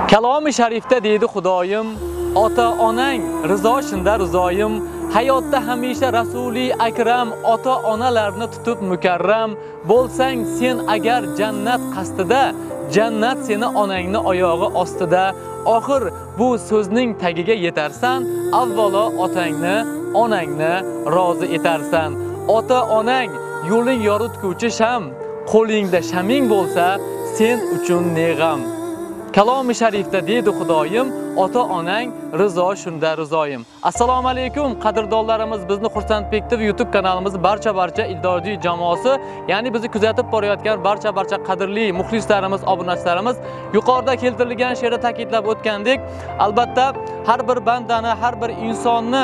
Kalomi sharifda deydi Xudoyim, ota-onang rizo shunda rizoyim. Hayotda hamisha Rasuli akram, ota-onalarni tutib mukarram. Bo'lsang sen agar jannat qasdida, jannat seni onangni oyog'i ostida. Oxir bu so'zning tagiga yetarsan, avvalo otangni, onangni rozi etarsan. Ota-onang yo'ling yorituvchi sham, qo'lingda shaming bo'lsa, sen uchun ne g'am. Kalomi sharifda deydi Xudoyim, ota-onang rizo shunda rizoyim. Assalomu alaykum qadrdonlarimiz, bizni Xursandbek TV YouTube kanalimiz barcha ijdodiy jamoasi, ya'ni bizni kuzatib borayotgan barcha qadrli muxlislarimiz, obunachilarimiz, yuqorida keltirilgan she'rda ta'kidlab o'tgandek, albatta har bir bandani, har bir insonni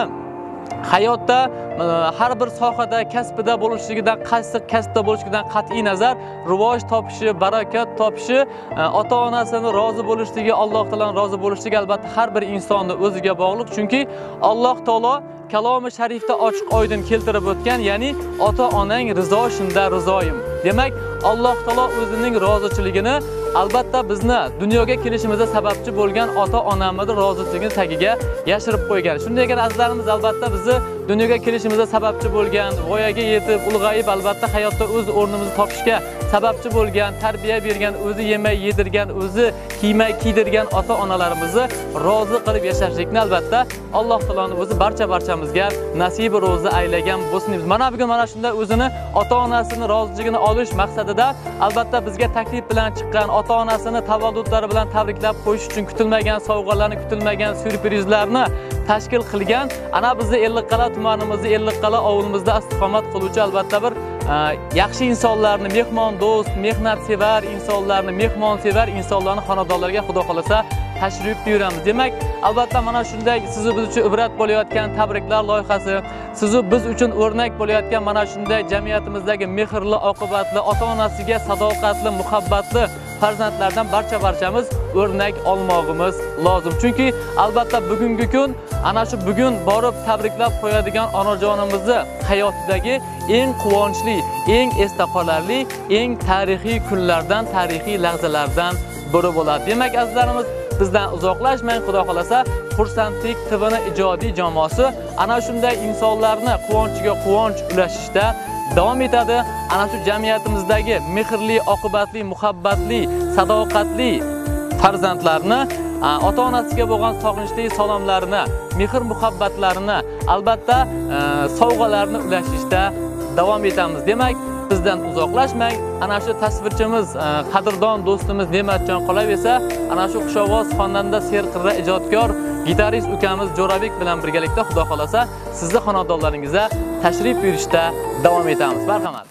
hayotda har bir sohada, kasbida bo'lishligidan, qaysi kasbda bo'lishligidan qat'iy nazar rivoj topishi, barakat topishi, ota-onasini rozi bo'lishligi, Alloh taoloning rozi bo'lishligi albatta har bir insonning o'ziga bog'liq. Chunki Alloh taolo Kalomi sharifda ochiq oydin keltirib o'tgan, ya'ni ota-onang rizo shunda rizoyim. Demak, Alloh taolo o'zining rozichiligini albatta bizni dunyoga kelishimizga sababchi bo'lgan ota-onamizning rozichiligini tagiga yashirib qo'ygan. Shunday ekan azizlarimiz, albatta bizni dunyoga kelishimizga sababchi bo'lgan, voyaga yetib, ulg'ayib albatta hayotda o'z o'rnimizni topishga sababchi bo'lgan, tarbiya bergan, o'zi yemay yedirgan, o'zi kiymay kiydirgan ota-onalarimizni rozi qilib yashashlikni albatta Alloh taoloning o'zi barchamizga nasibi ro'zi aylagan bo'lsin. Mana bugun mana shunda o'zini ota-onasini roziligini olish maqsadida albatta bizga taklif bilan chiqqan, ota-onasini tavalludlari bilan tabriklab qo'yish uchun kutilmagan sovg'alarni, kutilmagan syurprizlarni tashkil qilgan, ana bizni Ellikqal'a tumanimizda, Ellikqal'a ovulimizda istiqomat qiluvchi albatta bir yaxshi insonlarni, mehmondo'st, mehnatsevar insonlarni, mehmonsevar insonlarni xonadonlarga Xudo xolasa tashrif buyuramiz. Demak, albatta mana shunday sizni biz uchun ibrat bo'layotgan tabriklar loyihasi, sizni biz uchun o'rnak bo'layotgan mana shunday jamiyatimizdagi mehrli, oqibatli, ota-onasiga sadoqatli, muhabbatli farzandlardan barchamiz o'rnak olmog'imiz lozim. Chunki albatta bugungi kun ana shu bugun borib tabriklab qo'yadigan onajonimizni hayotidagi eng quvonchli, eng esda qolarli, eng tarixiy kunlardan, tarixiy lahzalardan biri bo'ladi. Demak, azizlarimiz, bizdan uzoqlashmang, Xudo xolasa Xursandbek TVning ijodiy jamoasi ana shunday insonlarni quvonchiga quvonch ulashishda davom etadi. Ana shu jamiyatimizdagi mehrli, oqibatli, muhabbatli, sadoqatli farzandlarni ota-onasiga bo'lgan sog'inchli salomlarini, mehr muhabbatlarini, albatta sovg'alarni ulashishda davom etamiz. Demak, bizdan uzoqlashmang. Ana shu tasvirchimiz, qadrdon do'stimiz Ne'matjon qolaversa, ana shu Xushovoz xonanda serqirra ijodkor, gitarist ukamiz Jo'rabek bilan birgalikda Xudo xolasa sizni xonadonlaringizga tashrif buyurishda davom etamiz. Marhamat.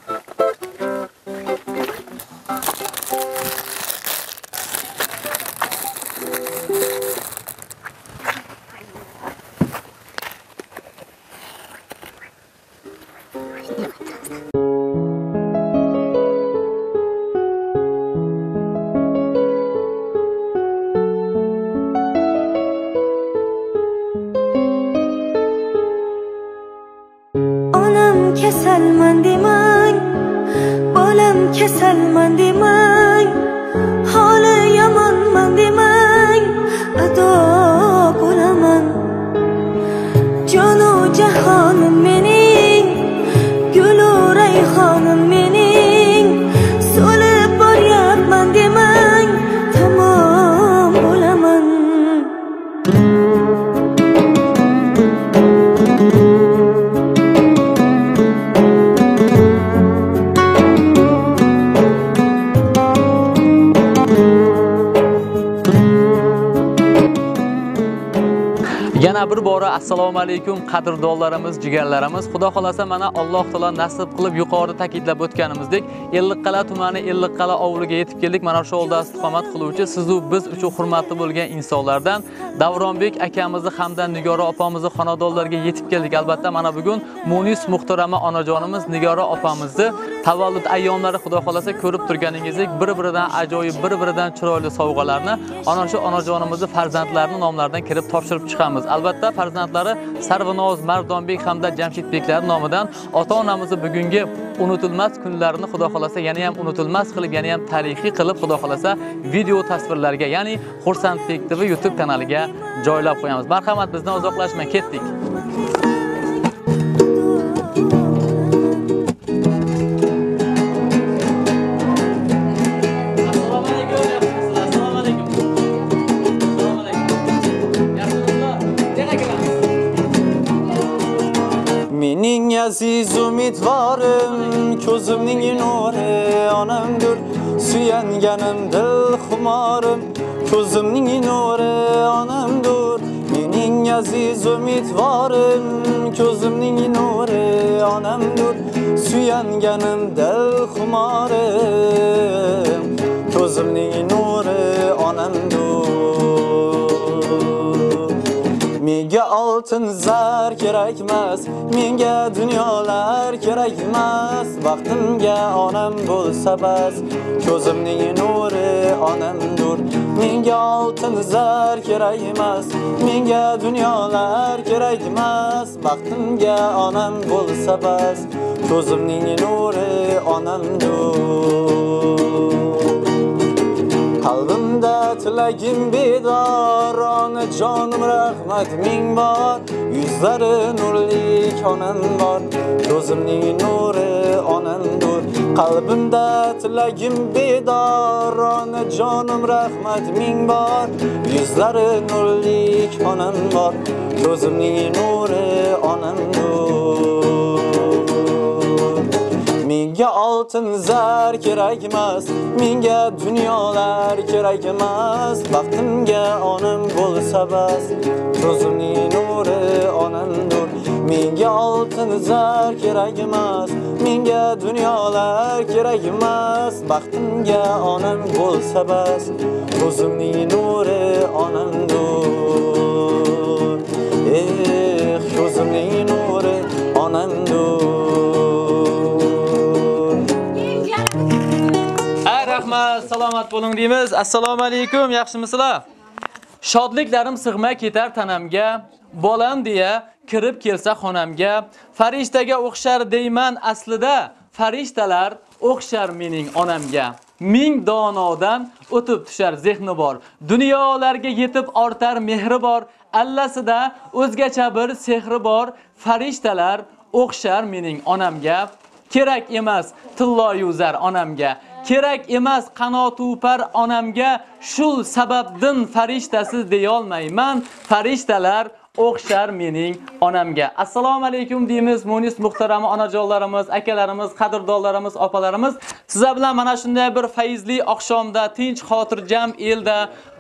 Kasalman demang, bolam kasalman demang, holi yomonman demang, ado bo'laman. Jonu jahonim mening, gulu rayhonim mening, so'lib boryapman demang, tamom bo'laman. Yana bir bora assalomu alaykum qadrdonlarimiz, jigarlarimiz. Xudo xolasa mana Alloh taolo nasib qilib yuqorida ta'kidlab o'tganimizdek, Ellikqal'a tumani, Ellikqal'a ovuliga yetib keldik. Mana shu yo'lda istiqomat qiluvchi sizu biz uchun hurmatli bo'lgan insonlardan Davronbek akamizni hamda Nigora opamizni xonadonlariga yetib keldik. Albatta mana bugun Munis muhtarama onajonimiz Nigora opamizni tavallud ayyomlari xudo xolasa ko'rib turganingizdek bir-biridan ajoyib, bir-biridan chiroyli sovg'alarni ana shu onajonimizni farzandlarining nomlaridan kirib topshirib chiqamiz. Albatta farzandlari Sarvinoz, Mardonbek hamda Jamshidbeklar nomidan ota-onamizni bugungi unutilmas kunlarini xudo xolasa yana ham unutilmas qilib, yana ham tarixiy qilib xudo xolasa video tasvirlarga, ya'ni Xursandbek TV YouTube kanaliga joylab qo'yamiz. Marhamat, bizdan uzoqlashmay ketdik. Mening aziz umidvorim, ko'zimning nuri onamdir. Suyanganim dil xumorim, ko'zimning nuri onamdir. Mening aziz umidvorim, ko'zimning nuri onamdir. Suyanganim dil xumorim, ko'zimning nuri onamdir. Menga oltin zar kerakmas, menga dunyolar kerakmas. Vaqtimga onam bo'lsa bas, ko'zimning nuri onamdir. Menga oltin zar kerakmas, menga dunyolar kerakmas. Vaqtimga onam bo'lsa bas, ko'zimning nuri onamdir. Qalbimda tilagim bedor, onajonim rahmat ming bor. Yuzlari nurlik onam bor, ko'zimning nuri onamdir. Qalbimda tilagim bedor, onajonim rahmat ming bor. Yuzlari nurlik onam bor, ko'zimning nuri onamdir. Menga oltin zar kerakmas, menga dunyolar kerakmas. Vaqtimga onam bo'lsa bas, ko'zimning nuri onamdir. Menga oltin zar kerakmas, menga dunyolar kerakmas. Vaqtimga onam bo'lsa bas, ko'zimning nuri onamdir. Ko'zimning nuri onamdir. Rahmat, salomat bo'ling deymiz. Assalomu alaykum, yaxshimisizlar? Shodliklarim sig'may ketar tanamga, bolam deya kirib kelsa xonamga. Farishtaga o'xshar deyman aslida, farishtalar o'xshar mening onamga. Ming donodan o'tib tushar zehni bor, dunyolarga yetib ortar mehri bor. Allasida o'zgacha bir sehri bor, farishtalar o'xshar mening onamga. Kerak emas tillo yuzar onamga, kerak emas qanoti upar onamga. Shul sababdan farishtasiz deyolmayman, farishtalar o'xshar mening onamga. Assalomu alaykum deymiz Munis muhtarama onajonlarimiz, akalarimiz, qadrdonlarimiz, opalarimiz. Sizlar bilan mana shunday bir fayzli oqshomda, tinch xotirjam elda,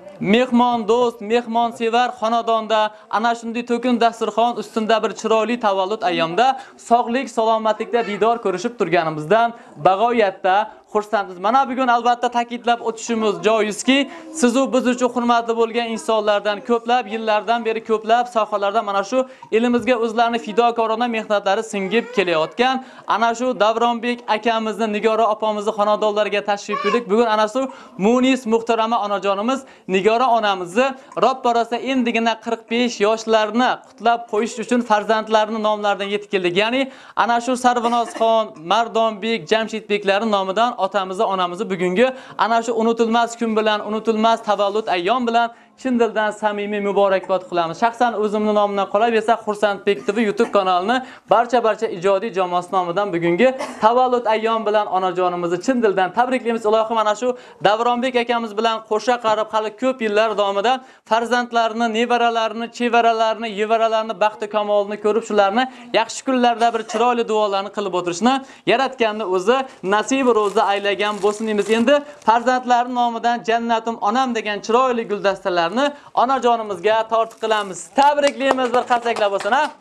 mehmon do'st, mehmon sevar xonadonda, ana shunday to'kin dasturxon ustida bir chiroyli tavallud ayyomda sog'lik, salomatlikda diydor ko'rishib turganimizdan bag'oyatda xursandmiz. Mana bugun albatta ta'kidlab o'tishimiz joizki, siz u biz uchun hurmatli bo'lgan insonlardan ko'plab yillardan beri ko'plab sohalarda mana shu elimizga o'zlarini fidokorona mehnatlari singib kelayotgan ana shu Davronbek akamizni, Nigora opamizni xonadonlariga tashrif buyurdik. Bugun ana shu Munis muhtarama onajonimiz Nigora onamizni ro'pparasa endigina 45 yoshlarni qutlab qo'yish uchun farzandlarining nomlaridan yetib keldik. Ya'ni ana shu Sarvinozxon, Mardonbek, Jamshidbeklarining nomidan otamizni, onamizni bugungi ana shu unutilmas kun bilan, unutilmas tavallud ayyom bilan chin dildan samimiy muborakbod qilamiz. Shaxsan o'zimning nomimdan qolaversa Xursandbek TV YouTube kanalini barcha ijodiy jamoasi nomidan bugungi tavallud ayyom bilan onajonimizni chin dildan tabriklaymiz. Ilohim ana shu Davronbek akamiz bilan qo'sha qarib hali ko'p yillar davomida farzandlarini, nevaralarini, chevaralarini, yevaralarini baxti kamolini ko'rib, shularni yaxshi kunlarda bir chiroyli duolarni qilib o'tirishni yaratganni o'zi nasib ro'za aylagan bo'lsin deymiz. Endi farzandlarining nomidan jannatim onam degan chiroyli guldastalar onajonimizga tortiq qilamiz. Tabriklaymiz, bir qarsaklab bo'lsin, ha?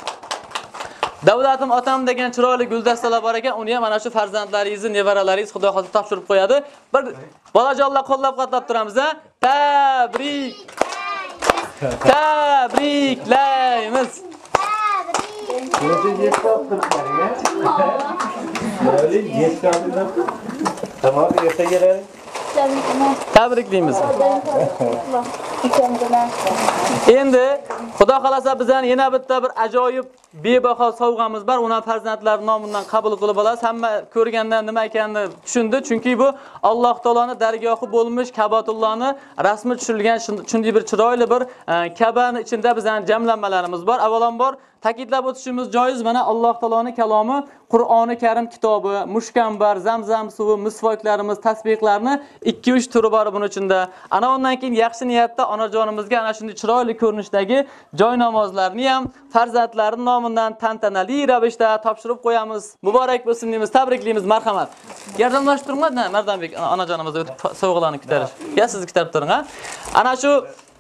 Davlatim otam degan chiroyli guldastalar bor ekan, uni ham mana shu farzandlaringizni, nevaralaringiz Xudo xohlasa topshirib qo'yadi. Bir bolajonlar qo'llab-quvvatlab turamiz, ha? Tabrik! Tabriklaymiz. Öyle geç kaldın. Tamam, erta gelelim. Tabriklaymiz. Endi Xudo xolasa bizdan yana bitta bir ajoyib bebaho sovg'amiz bor. Uni farzandlar nomidan qabul qilib olasiz. Hamma ko'rgandan nima ekanini tushundi. Chunki bu Alloh taoloning dargohi bo'lmish Ka'batullohni rasmi tushirilgan shunday bir chiroyli bir Ka'baning ichida bizning jamlanmalarimiz bor. Avvalambor ta'kidlab o'tishimiz joiz. Mana Alloh taoloning kalomi Qur'oni Karim kitobi, mushkambar, zamzam suvi, misvoklarimiz, tasbihlarni 2-3 turi bor buning ichida. Ana undan keyin yaxshi niyatda onajonimizga ana shunday chiroyli ko'rinishdagi joy namozlarni ham farzandlarining nomidan tantanali ravishda topshirib qo'yamiz. Muborak bo'lsin deymiz, tabriklaymiz, marhamat. Yordamlashib turinglar, Mardonbek onajonimizga sovg'alarni kutarish. Ya sizni kutarib turing, ha. Ana shu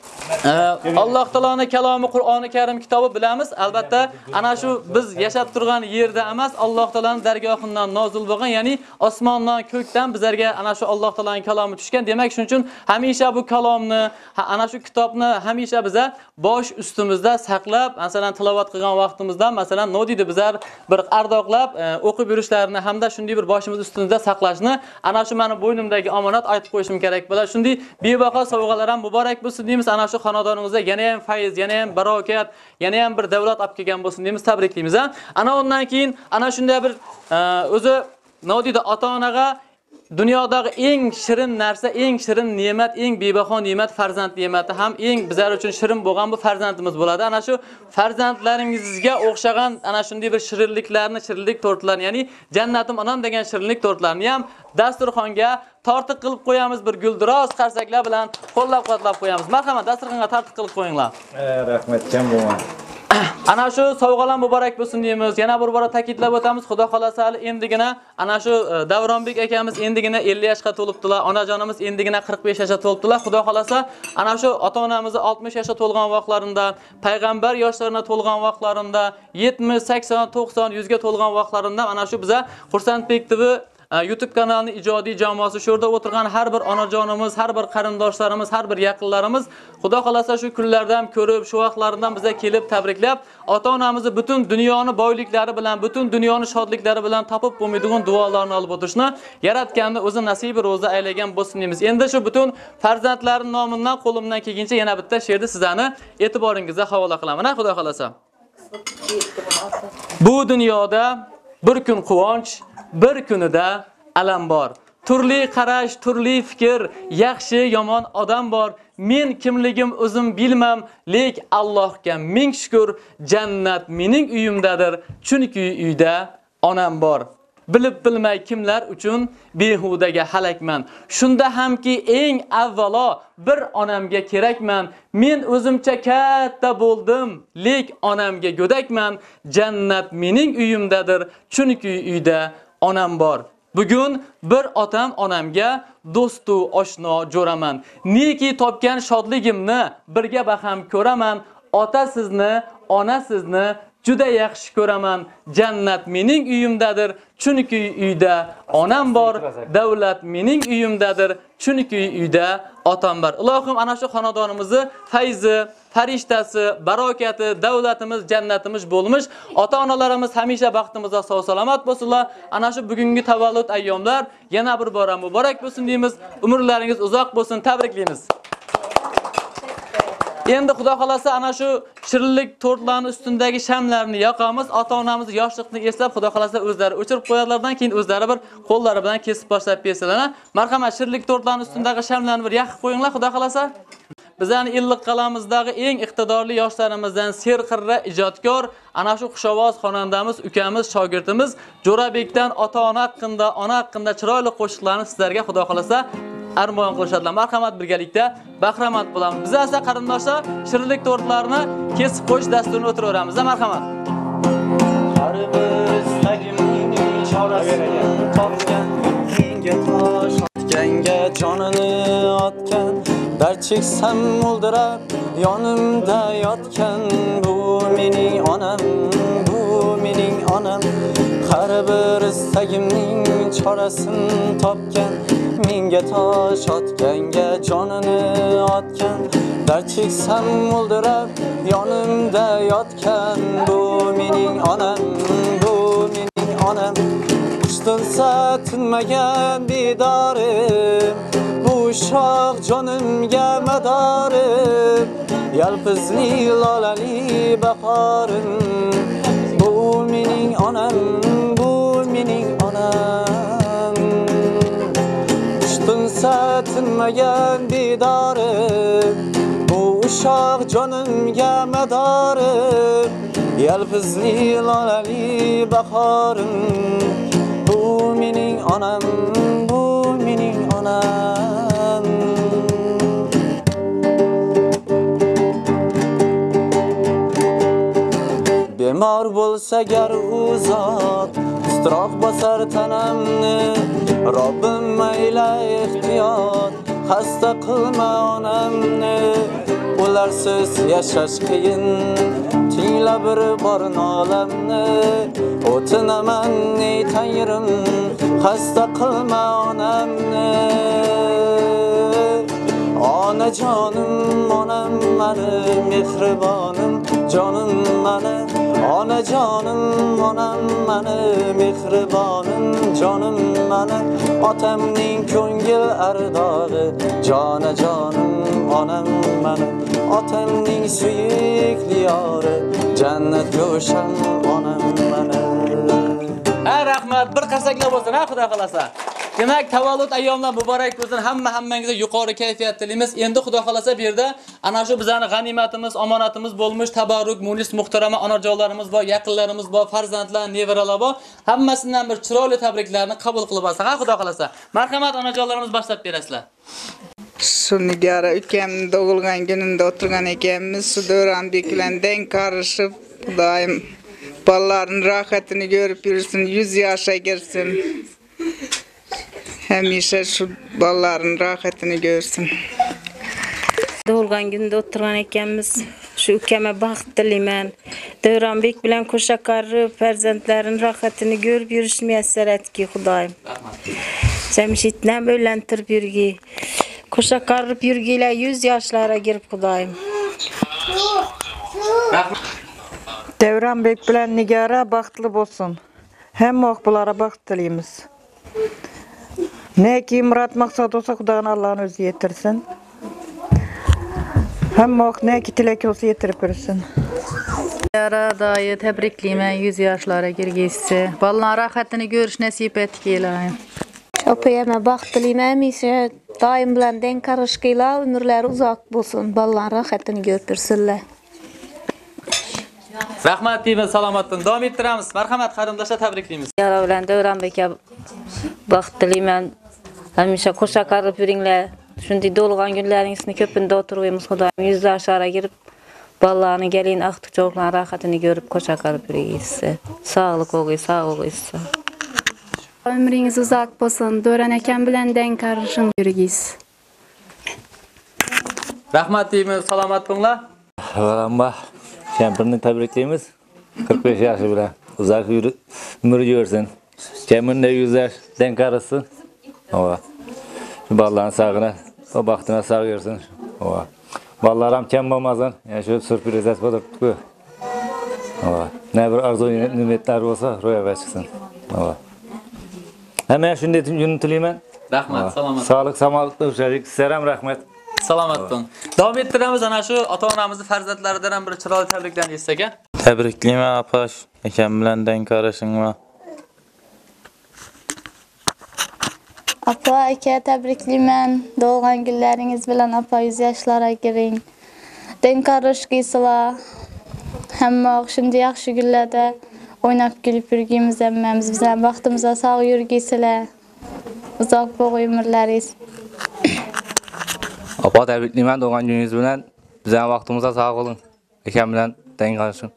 Alloh taoloning kalomi Qur'oni Karim kitobi bilamiz. Albatta, ana shu biz yashab turgan yerda emas, Alloh taoloning dargohidan nozil bo'lgan, ya'ni osmondan, ko'kdan bizlarga ana shu Alloh taoloning kalomi tushgan. Demak, shuning uchun hamisha bu kalomni, ana shu kitobni hamisha biza bosh ustimizda saqlab, masalan, tilovat qilgan vaqtimizda, masalan, nodiydi bizlar bir ardoqlab o'qib yurishlarini hamda shunday bir boshimiz ustimizda saqlashni ana shu meni bo'ynimdagi omonat aytib qo'yishim kerak bo'ladi. Shunday bebaho sovg'alar ham muborak bo'lsin deymiz. Ana shu xonadoningizda yana ham fayz, yana ham barokat, yana ham bir davlat olib kelgan bo'lsin deymiz, tabriklaymiz. Ana undan keyin ana shunday bir o'zi nodiyda ota-onaga dunyodagi eng shirin narsa, eng shirin ne'mat, eng bebaho ne'mat farzand ne'mati ham eng bizlar uchun shirin bo'lgan bu farzandimiz bo'ladi. Ana shu farzandlaringizga o'xshagan ana shunday bir shirinliklarni, shirinlik tortlarni, ya'ni jannatim onam degan shirinlik tortlarni ham dasturxonga tortiq qilib qo'yamiz, bir guldiroz qarsaklar bilan qo'llab-quvvatlab qo'yamiz. Marhamat, dasturxonga tortiq qilib qo'yinglar. Rahmat, jam bo'lmang. Ana shu sovg'alar muborak bo'lsin deymiz. Yana bir bora ta'kidlab o'tamiz. Xudo xolasa endigina ana shu Davronbek akamiz endigina 50 yoshga to'libdilar. Onajonimiz endigina 45 yoshga to'libdilar. Xudo xolasa ana shu ota-onamizni 60 yoshga to'lgan vaqtlarida, payg'ambar yoshlarına to'lgan vaqtlarida, 70, 80, 90, 100 ga to'lgan vaqtlarida ana shu biza Xursandbek TV YouTube kanalining ijodiy jamoasi shu yerda o'tirgan har bir onajonimiz, har bir qarindoshlarimiz, har bir yaqinlarimiz Xudo xolasa shu kunlardan ko'rib, shu vaqtlardan biza kelib tabriklab, ota-onamizni butun dunyoni boyliklari bilan, butun dunyoni shodliklari bilan topib bo'lmaydigan duolarni olib o'tirishni yaratganni o'zi nasibi ro'za aylagan bo'lsin deymiz. Endi shu butun farzandlarim nomidan qo'limdan kelguncha yana bitta she'rni sizlarni e'tiboringizga havola qilaman, Xudo xolasa. Bu dunyoda bir kun quvonch, bir kunida alam bor. Turli qarash, turli fikr, yaxshi, yomon odam bor. Men kimligim o'zim bilmam, lek Allohga ming shukr, jannat mening uyimdadir, chunki uyda onam bor. Bilib bilmay kimlar uchun behudaga halakman. Shunda hamki eng avvalo bir onamga kerakman. Men o'zimcha katta bo'ldim, lek onamga go'dakman. Jannat mening uyimdadir, chunki uyda onam bor. Bugun bir otam onamga do'stu oshno jo'raman. Neki topgan shodligimni birga baham ko'raman. Ota sizni, ona sizni juda yaxshi ko'raman. Jannat mening uyimdadir, chunki uyda onam bor. Davlat mening uyimdadir, chunki uyda otam bor. Ilohim ana shu xonadonimizni fayzi, farishtasi, barokati, davlatimiz, jannatimiz bo'lmish. Ota-onalarimiz hamisha baxtimizda sog' salomat bo'lsinlar. Ana shu bugungi tavallud ayyomlar yana bir bora muborak bo'lsin deymiz. Umrlaringiz uzoq bo'lsin, tabriklaymiz. Endi Xudo xolasa ana shu shirinlik tortlarning ustundagi shamlarni yoqamiz. Ota-onamiz yoshlikni eslab Xudo xolasa o'zlari o'chirib qo'yarlardan keyin o'zlari bir qo'llari bilan kesib boshlab bersalar. Marhamat, shirinlik tortlarning ustundagi shamlarni bir yoqib qo'yinglar Xudo xolasa. Bizning illiq qalamizdagi eng iqtidorli yoshlarimizdan serqirra ijodkor ana shu xushovoz xonandamiz, ukamiz, shogirdimiz Jo'rabekdan ota-ona haqqında, ona haqqında chiroyli qo'shiqlarni sizlarga Xudo xolasa armon qilishadilar. Marhamat, birgalikda bahramand bo'lamiz. Biz esa qarindoshlar shirinlik tortlarini kesib qo'yish dasturini o'tiraveramiz. Marhamat. Har bir istagimning chorasini topgan, menga tosh otganga jonini otgan, dard cheksam o'ldirab yonimda yotgan, bu mening onam, bu mening onam. Har bir istagimning chorasini topgan, menga tosh otganga jonini otgan, dard cheksam o'ldirab yonimda yotgan, bu mening onam, bu mening onam. Uçtunsa tinmagan bidorim, bu uşaq jonimga madarim. Yalpizli lolali bahorim, bu mening onam, bu mening onam. Uçtunsa tinmagan bidorim, bu uşaq jonimga madarim. Yalpizli lolali bahorim, bu mening onam, bu mening onam. Bemor bo'lsa gar u zot, istroq bosar tanamni. Robbim mayla ehtiyot, xasta qilma onamni. Ularsiz yashash qiyin, tingla bir bor nolamni. O'tinaman ey Tangrim, xasta qilma onamni. Onajonim onam mani, mehribonim jonim mani. Onajonim onam mani, mehribonim jonim mani. Otamning ko'ngil ardog'i, jonajonim onam mani. Otamning suyukli yori, jannat go'sham onam mani. Rahmat, bir qarsaklar bo'lsin, xudo xolasa. Demak, tavallud ayyomlar muborak bo'lsin. Hammangizga yuqori kayfiyat tilaymiz. Endi xudo xolasa bu yerda ana shu bizning g'animatimiz, omonatimiz bo'lmuş tabarruk, munis, muhtarama onajonlarimiz bor, yaqinlarimiz bor, farzandlar, nevaralar bor. Hammasidan bir chiroyli tabriklarni qabul qilib olsak, xudo xolasa. Marhamat onajonlarimiz boshlab berasizlar. Nigara ukamning tug'ilgan kunida o'tirgan ekanmiz. Davronbek bilan deng qarishib, Xudoyim bolalarning rohatini ko'rib yursin, 100 yoshga kirsin. Hamisha shu bolalarning rohatini ko'rsin. Tug'ilgan kunida o'tirgan ekanmiz. Shu ukama baxt tilayman. Davronbek bilan qo'sha qarib, farzandlarining rohatini ko'rib yurish muyassar etki Xudoyim. Jamshidni o'ylantirib yurgi. Qo'sha qarib yurgilar 100 yoshlarga kirib Xudoyim. Davronbek bilan Nigara baxtli bo'lsin. Hamma o'qbulara baxt tilaymiz. Neki murat maqsad olsa Xudoning Allohning o'zi yetirsin. Hamma o'q neki tilak olsa yetirib bersin. Nigara dayı təbriklayman 100 yoshlarga kirgisi. Bolalar rohatini ko'rish nasib etkilayim. Opayama baxt tilayman, hamisha doim bilan deng qarashqilar, umrlari uzoq bo'lsin, bolalar rohatini ko'rtirsinlar. Rahmat deymiz, salomatdan davom ettiramiz. Marhamat qarindoshlar tabriklaymiz. Nigara bilan Davronbekka baxt tilayman. Hamisha qo'sha qarib yuringlar. Shunday to'lg'an kunlaringizni ko'pinda o'tiramiz Xudoyim. 100 yoshlarga kirib bolalarni gelin aqtiqchoqlar rohatini ko'rib qo'sha qarib yuringlar. Sog'lik bo'lsin. Ömrünüz uzak bo'lsin. Davron akam bilan deng qarishing yurgis. Rahmat deymiz, salomat bo'linglar. Avvalambor kampirni tabriklaymiz. 45 yoshi bilan uzoq umr ko'rsin. Kampirni 100 yosh deng qarishsin. Bolalarning sog'lig'ini, baxtini sog' bersin. Bolalar ham kam bo'lmasin. Yani shu sürpriz bo'libdi-ku. Ne bir arzu nimetler bo'lsa ro'yobga chiqsin. Hemen shunday kun tilayman. Rahmat, salomat. Sog'lik, salomatlik uchun sizlarga ham rahmat. Salomat bo'ling. Davom ettiramiz ana shu ota-onamizni farzandlaridan ham bir chiroyli tabriklarni eshitsak-a. Tabriklayman apash, akam bilan deng qarashingman. Apa aka tabriklayman. Tug'ilgan kunlaringiz bilan apa 100 yoshlarga kiring. Deng qarashqisizlar. Hamma shunday yaxshi kunlarda o'ynab kulib yurgimiz hammamiz bilan vaqtimizda sog' yurgisizlar. Uzoq bo'g'ay umrlaringiz. Apa tabriklayman tug'ilgan kuningiz bilan. Bizning vaqtimizda sog' bo'ling. Akam bilan deng qarashing.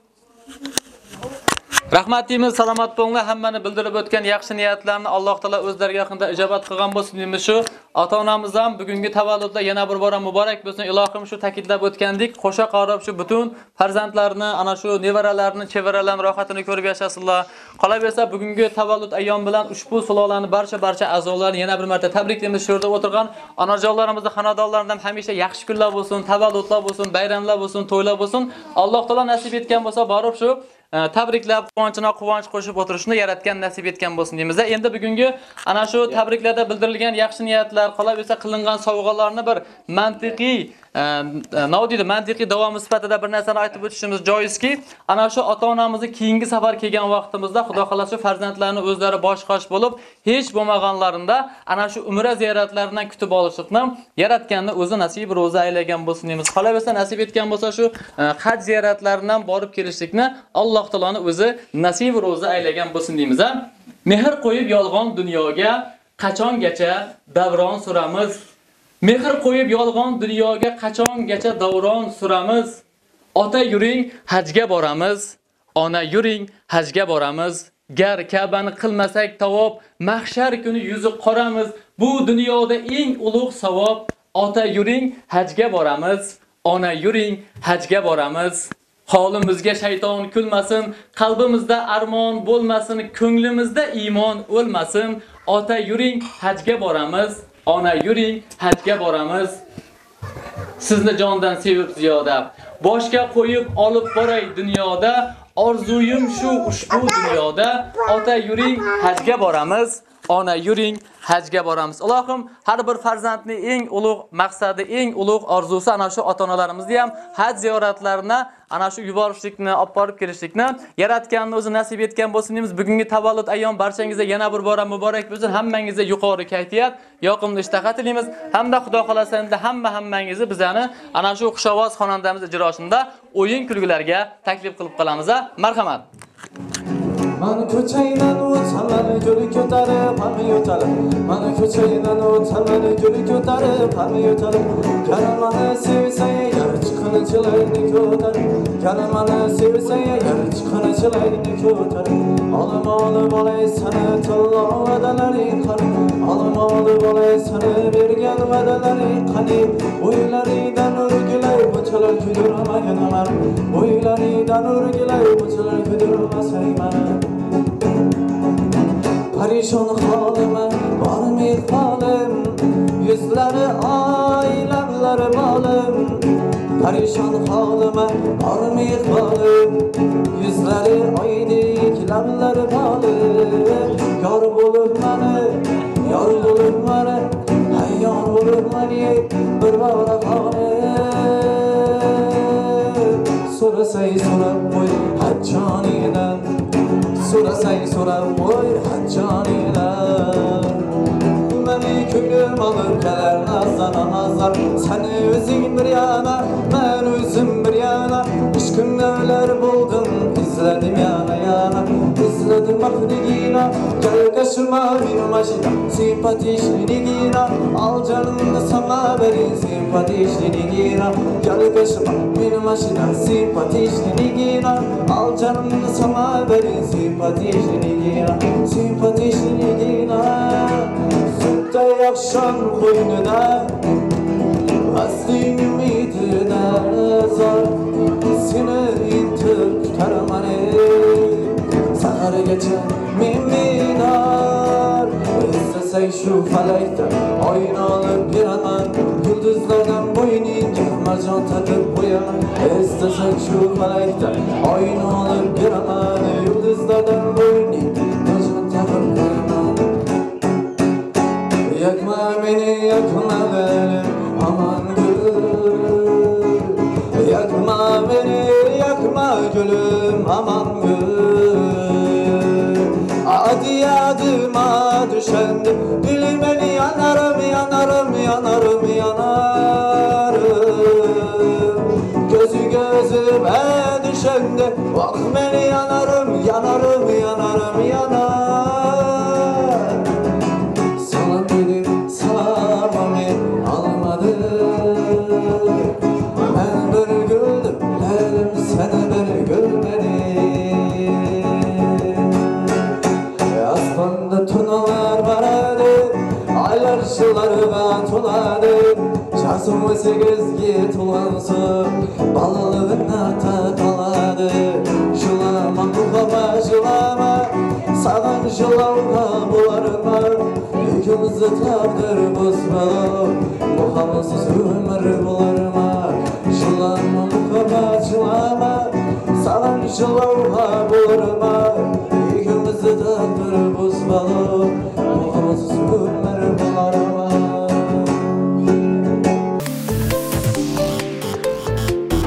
Rahmat deymiz, salomat bo'linglar. Hammani bildirib o'tgan yaxshi niyatlarni Alloh taolo o'zlariga yaqinda ijobat qilgan bo'lsin deymiz. Shu ota-onamiz ham bugungi tavalludda yana bir bora muborak bo'lsin. Ilohim shu ta'kidlab o'tgandek, qo'sha qarab shu butun farzandlarini, ana shu nevaralarini, chevaralarning rohatini ko'rib yashasınlar. Qolaversa bugungi tavallud ayyom bilan ushbu sulolani barcha a'zolarini yana bir marta tabriklaymiz. Shu yerda o'tirgan onajonlarimizni, xonadonlaridan hamisha yaxshi kunlar bo'lsin, tavalludlar bo'lsin, bayramlar bo'lsin, to'ylar bo'lsin. Alloh taolo nasib etgan bo'lsa, borib shu tabriklab, quvonchina quvonch qo'shib o'tirishni yaratgan nasib etgan bo'lsin deymiz. Endi bugungi ana shu tabriklarda bildirilgan yaxshi niyatlar, qolaversa qilingan sovg'alarni bir mantiqiy mantiqiy davomi sifatida bir narsani aytib o'tishimiz joizki, ana shu ota-onamizni keyingi safar kelgan vaqtimizda Xudo xolasa farzandlarni o'zlari boshqosh bo'lib, hech bo'lmaganlarida ana shu umra ziyoratlaridan kutib olishni yaratganni o'zi nasib ro'za aylagan bo'lsin deymiz. Qolaversa nasib etgan bo'lsa shu haj ziyoratlaridan borib kelishlikni Alloh taoloning o'zi nasib ro'za aylagan bo'lsin deymiz. Mehr qo'yib yolg'on dunyoga qachongacha davron suramiz? Mehr qo'yib yolg'on dunyoga qachongacha davron suramiz? Ota yuring hajga boramiz, ona yuring hajga boramiz. Gar Ka'bani qilmasak tavob, mahshar kuni yuzi qoramiz. Bu dunyoda eng ulug' savob. Ota yuring hajga boramiz, ona yuring hajga boramiz. Holimizga shayton kulmasin, qalbimizda armon bo'lmasin, ko'nglimizda iymon o'lmasin. Ota yuring hajga boramiz, ona yuring hajga boramiz. Sizni jondan sevib ziyoda, boshga qo'yib olib boray dunyoda. Orzuyim shu ushbu dunyoda. Ota yuring hajga boramiz, ona yuring hajga boramiz. Allohim har bir farzandning eng ulug' maqsadi, eng ulug' orzusi ana shu ota-onalarimizni ham haj ziyoratlarini ana shu yuborishlikni, olib borib kelishlikni yaratganni o'zi nasib etgan bo'lsin deymiz. Bugungi tavallud ayyom barchangizga yana bir bora muborak bo'lsin. Hammangizga yuqori kayfiyat, yoqimli ishtaha tilaymiz. Hamda Xudo xolasa endi hammangizni bizani ana shu xushovoz xonandamiz ijrosida o'yin kulgularga taklif qilib qolamiz. Marhamat. Mana ko'chaydan o'taman, gul ko'tarib ham yo'talib. Mana ko'chaydan o'taman, gul ko'tarib ham yo'talib. Karamani sevsang, yar chiqinichilarni ko'tarib. Karamani sevsang, yar chiqinichilarni ko'tarib. Olmoli bo'lay sana tillo vadalaring qani. Olmoli bo'lay sana bergan vadalaring qani. O'ylaridan urgilay bo'chalar kuydirmagan amar. O'ylaridan urgilay bo'chalar kuydirmasang mana. Parishon holime, bormi holim, yüzleri aylamları balım. Parishon holime, bormi holim, yüzleri aydik lamları balım. Yor bulur mani, hayyon bulur mani, bir vara holim. Sorasay sorab qo'y hajjonidan, sorasay sorab qo'y hajjonidan. Meni ko'nglim olib kelar nazar, seni o'zing bir yana, men o'zim bir yana. Ishqimda o'lar bo'ldim, izladim yana, izladim mahligina. Kalkashma benim mashina, simpatishligina. Al canımda sana verin simpatishligina. Kalkashma benim mashina, simpatishligina. Al canımda sana verin simpatishligina. Sütte yakşan koynuna, asling ümidine zor. Seni intir tutarmani, sahar geçen minar. İstesek şu falakta oyun alıp biraman, yıldızlardan boynunca mercan takıp koyan. İstesek şu falakta oyun alıp biraman, yıldızlardan boynunca mercan takıp koyan. Yakma beni, yakma benim aman gül. Yakma beni, yakma gülüm aman gül. Adıma düşendim, bilmeni yanarım. Gözüme düşendi, bak beni yanarım. Salam dedim, salamamı almadı. Ben bir güldüm, dedim sen bir gülmedin. Aspanda turnalar vardı, aylar şılarga toladı. Şahsım 18'ge tolansı, balalığına takaladı. Şılama baba şılama, sağın şılama bularma. İkimizi takdir bozmalı, bu havasız ömür bularma. Şılama baba şılama, sağın şılama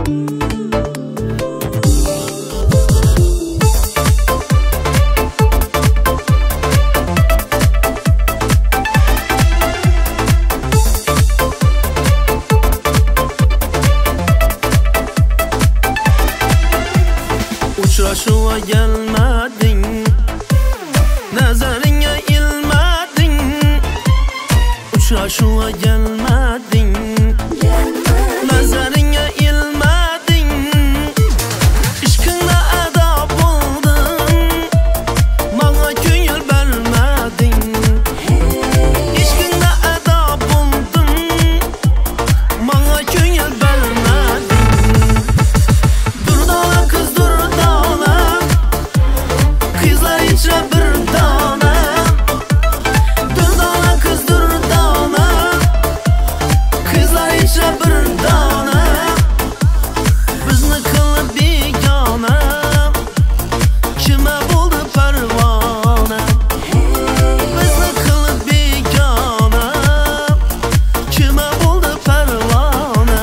Uçraşığa gelmedin, nazarına ilmedin. Uçraşığa gelmedin, nazarına ilmedin. İşkınla edap oldun, bana köngül vermedin. İşkınla edap oldun, bana köngül vermedin. Durdala kız durdala, kızlar içre bir dana. Durdala kız durdala, kızlar içre bir dana. Bizni kılıp begona, kime buldu pervane. Bizni kılıp begona, kime buldu pervane.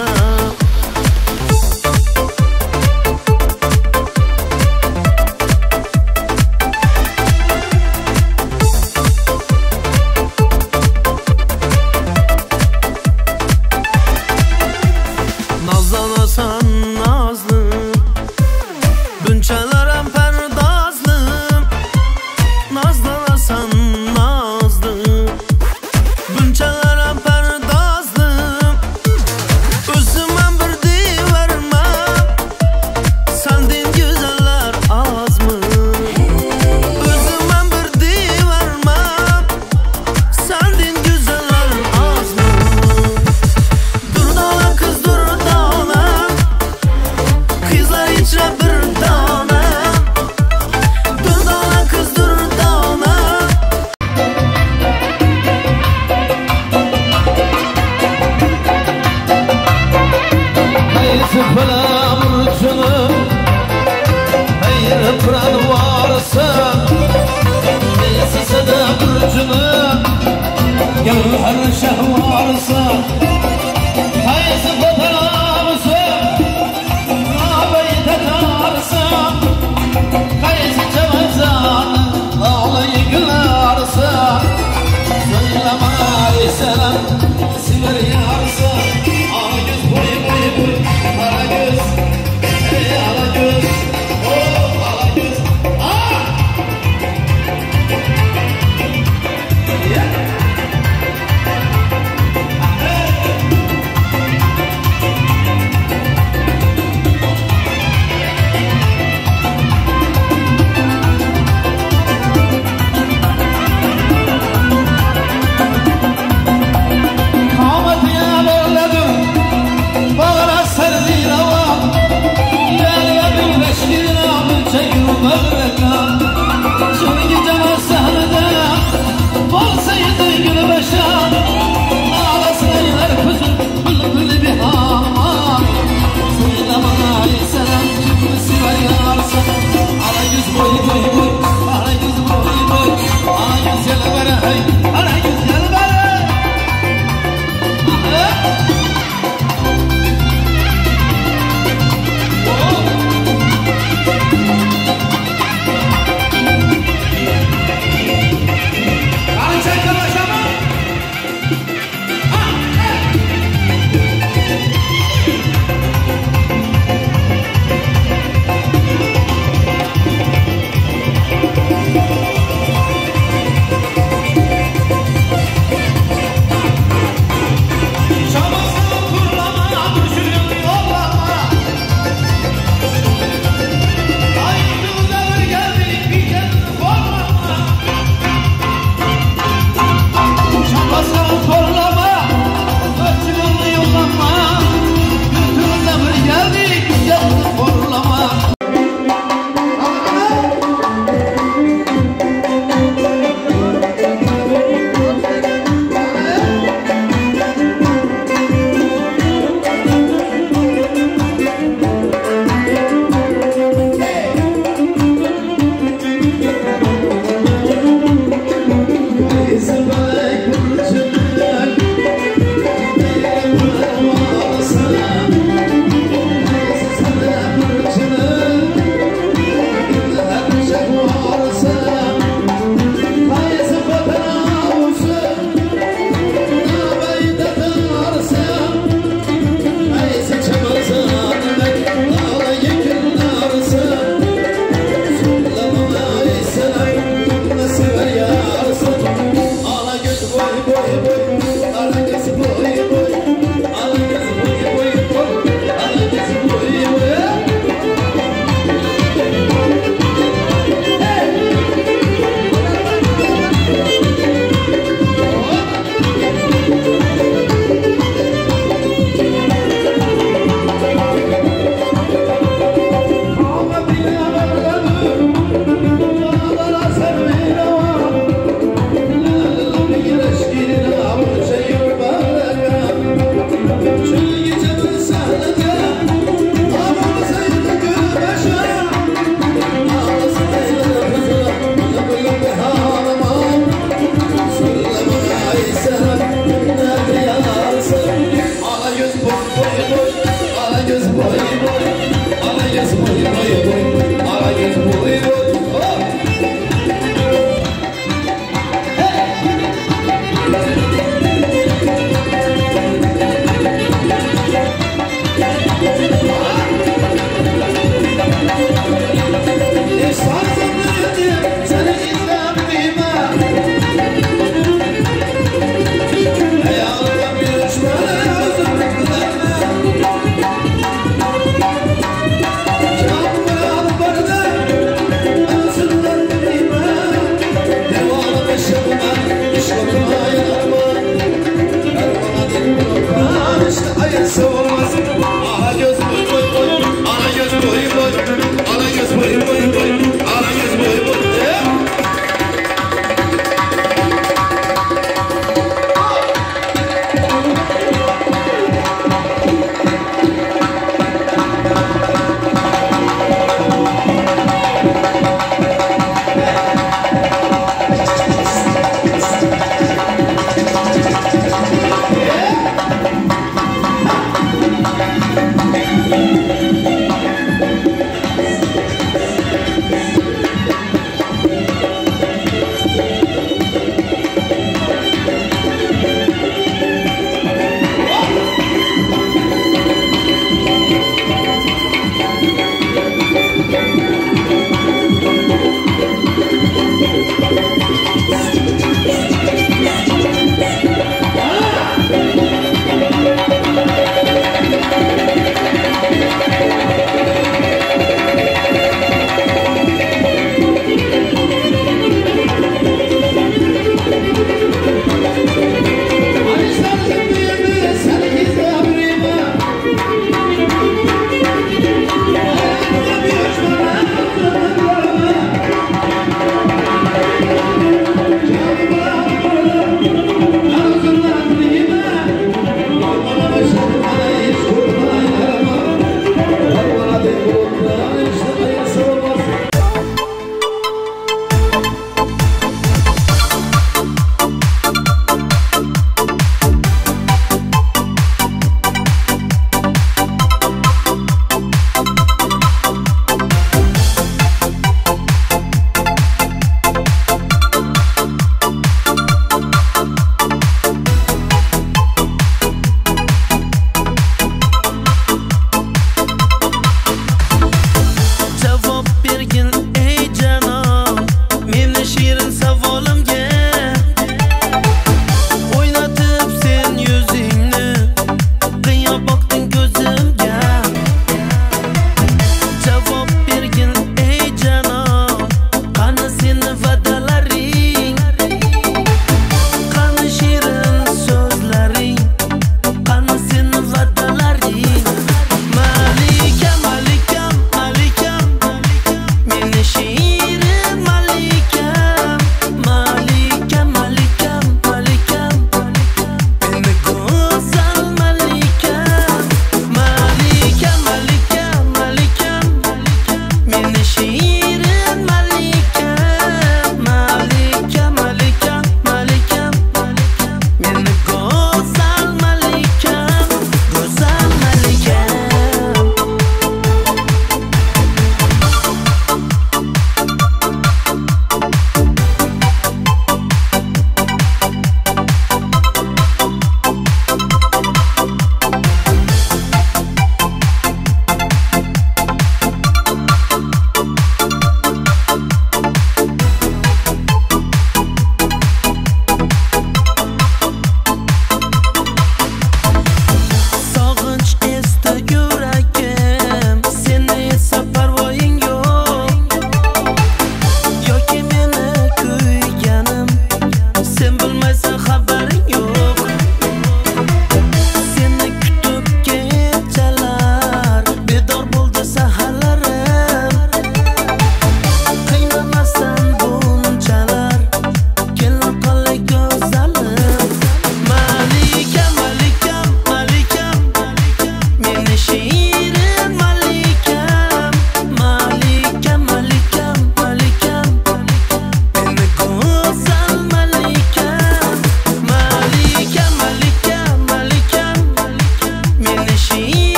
Nazlanasan nazlı, bünçelerem perdazlı. Nazlanasan nazlı, bünçelerem perdazlı. Özümden bir deyivermem, senden güzeller az mı? Özümden bir deyivermem, senden güzeller az mı? Durdala kız durdala, kızlar içre bir dana. Durdala kız durdala. Hayır bana burcunu, hayır pran varsa, neyse sana burcunu, gel her şah varsa. Hayır bana mısın, nabeyi takarsa, hayır cevazan, ağlayı gülerse. Söylemeye selam, siver yarsa. Ala göz boy boy boy, ala göz, hey ala göz, oh ala göz, ah! Yeah.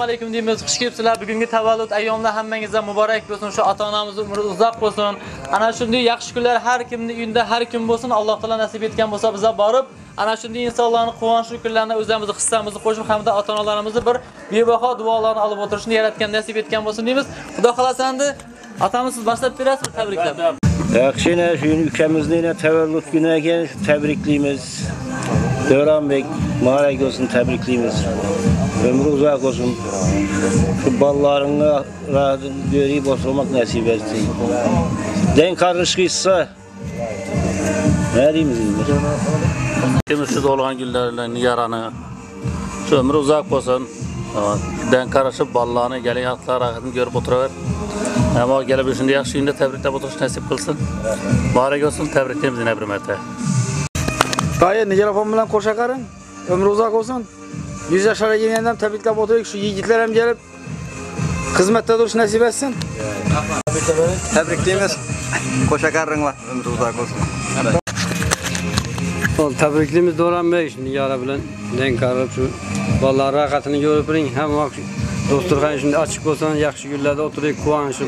Assalomu alaykum deymiz. Xush kelibsizlar. Bugungi tavallud ayyomlar hammangizga muborak bo'lsin. Shu ota-onamizning umri uzoq bo'lsin. Ana shunday yaxshi kunlar har kimning uyida har kun bo'lsin. Alloh taolo nasib etgan bo'lsa biza borib, ana shunday insonlarning quvonchli kunlarini o'zimizni hissamizni qo'shib hamda ota-onalarimizni bir bebaho duolarni olib o'tirishni yaratgan nasib etgan bo'lsin deymiz. Xudo xolasa endi otamiz siz boshlab berasiz, tabriklab. Yaxshina shu ukamizni tavallud kuniga tabriklaymiz. Döranbek mübarek olsun, tebrikliyimiz. Ömrü uzak olsun. Şu ballarını görüp oturmak nasip etsin. Denk karışkıysa ne diyeyim? Şu dolgan güllerle yaranı. Şu ömrü uzak olsun. Denk karışıp ballarını gelin hatlar rahatını görüp oturuver. Ama gelip şimdi yaxşı günde tebrikler oturuş nasip kılsın. Mübarek olsun, tebrikliyimiz yine bir mertebe. Dayı Nigar apam bilan ko'rshaqarin, ömrü uzak olsun. 100 yaşlara gelgenden tebriklab o'tirdik. Şu yigitlar ham kelib xizmatda turish nasib etsin. Tebriklaymiz. Qo'shaqaringlar, ömrü uzak olsun. Tebriklaymiz Do'ranbek Nigar bilan denk qarab shu bolalar rohatini ko'rib turing. Hamma dosturxon shunday ochiq bo'lsin, yaxshi kunlarda o'tirib quvonishib.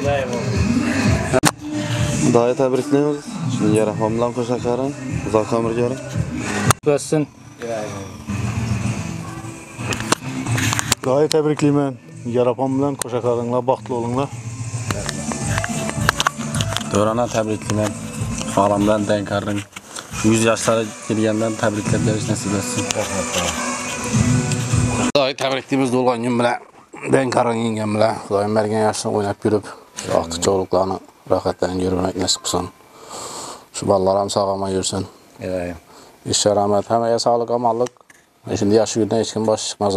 Dayı tebriklaymiz. Nigar apam bilan qo'shaqarin, uzoq umr ko'ring. Bəsin. Dayı təbrikliyəm. Nigar apam bilan qoşaqarınlar, baxtlı olunlar. Dörana təbrikliyəm. Xalamdan denk qarın. 100 yaşlara girgəndən təbriklər veriş nasib etsin. Dayı təbrikliyimiz dolğan gün bilan denk qarın yengəm bilan Xudoyim bergan yaşını oynab yürüb, vaqti çoğluqlarını rahatlarını görmək nasib qılsın. Şu balalarım sağama yürüsün. Evet. İşe rahmet, hemen sağlık, amallık. Şimdi yaşı günden hiç kim baş çıkmaz.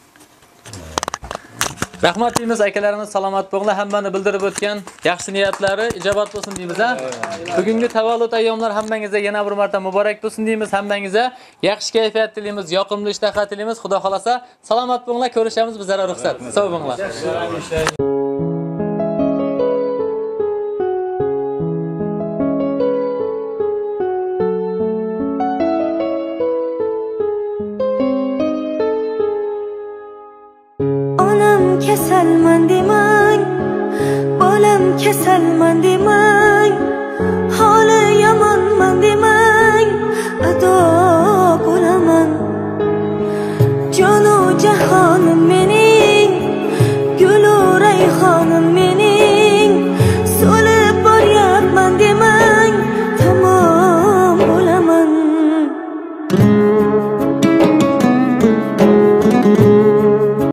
Rahmat deymiz, akalarimiz salomat bo'linglar, hammani bildirib o'tgan yaxshi niyatlari ijobat bo'lsin deymiz. Bugungi tavallud ayyomlar hammangizga yana bir marta muborak bo'lsin deymiz. Hammangizga yaxshi kayfiyat tilaymiz, yoqimli ishtaha tilaymiz. Xudo xolasa salomat bo'linglar, ko'rishamiz bizlarga ruxsat. Sog' bo'linglar. Keselman demang, bolam keselman demang, holi yomonman demang, ado bo'laman. Jonu jahonim